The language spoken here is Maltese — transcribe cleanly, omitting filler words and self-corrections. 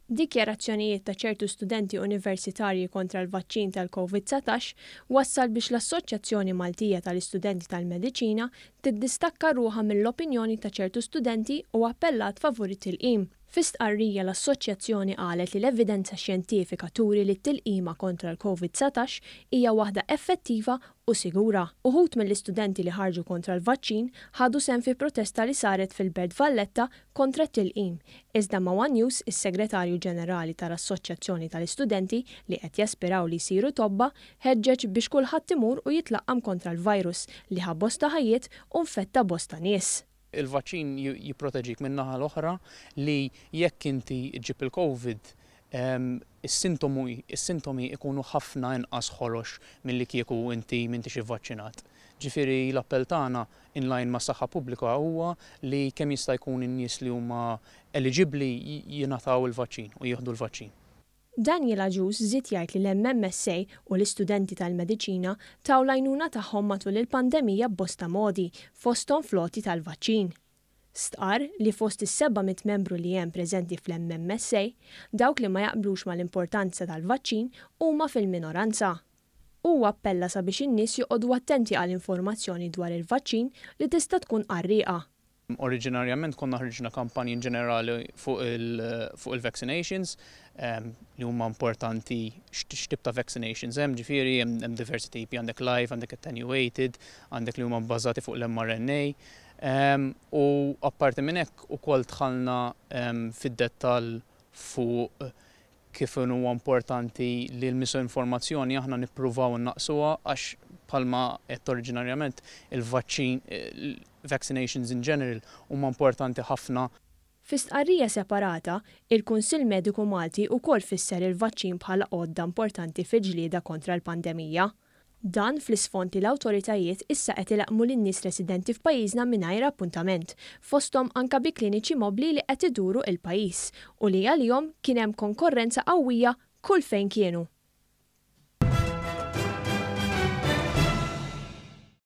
Dikjarazzjonijiet ta' ċertu studenti universitarji kontra l-vaċċin tal-COVID-19 wassal biex l-Assoċjazzjoni Maltija tal-Istudenti tal-Mediċina tiddistakka ruħha mill-opinjoni ta' ċertu studenti u appellat favur it-tilqim. Fi stqarrija l-Assoċjazzjoni qalet li l-evidenza xjentifika turi li t-tilqima kontra l-COVID-19 hija waħda effettiva u sigura. Uħud mill-istudenti li ħarġu kontra l-vaċċin ħadu sehem fi protesta li saret fil-Belt Valletta kontra t-tilqim. Iżda ma' One News is-Segretarju Ġenerali tal-Assoċjazzjoni tal-Istudenti li qed jaspiraw li jsiru tobba ħeġġeġ biex kulħadd imur u jitlaqam kontra l-virus li ħa bosta ħajjiet u nfetta bosta nies. Il-vaċċin jipproteġik minn naħa l-oħra li jekk inti ġib il-COVID is-sintomi ikunu ħafna inqas ħolox milli kieku inti m'intix ivvaċċinat. Ġifieri l-appell tagħna inline mas saħħa pubblika huwa li kemm jista' jkun in-nies li huma eligibbli jingħataw il-vaċċin u jieħdu l-vaċċin. Daniel Aġuż żied jgħid li l-MMSA u l-istudenti tal-mediċina taw l-għajnuna tagħhom matul il-pandemija b'bosta modi fosthom floti tal-vaċċin. Stqar li fost is-700 membru li hemm preżenti fl-MMSA dawk li ma jaqblux mal-importanza tal-vaċċin huma fil-minoranza. Huwa appella sabiex in-nies joqogħdu attenti għall-informazzjoni dwar il-vaċċin li tista' tkun qarrieqa. Oriġinarjament konna ħriġna kampanji ġenerali fuq il-vaccinations li huma importanti x'tip ta' vaccinations hemm, ġifieri hemm diversi tipi, għandek live, għandek attenuated, għandek li huma bbażati fuq l-mRNA. U apparti minn hekk ukoll dħalna fid-dettall fuq kif huwa importanti li l-misinformazzjoni aħna nippruvaw innaqsuha għax bħalma qed oriġinarjament vaccinations in general huma importanti ħafna. Fi stqarrija separata, il-Kunsill Mediku Malti wkoll fisser il-vaċċin bħala għodda importanti fil-ġlieda kontra l-pandemija. Dan fl-isfond li l-awtoritajiet issa qed ilaqmu lin-nies residenti f'pajjiżna mingħajr appuntament, fosthom anke bi kliniċi mobbli li qed iduru il-pajjiż u li għalihom kien hemm konkorrenza qawwija kull fejn kienu.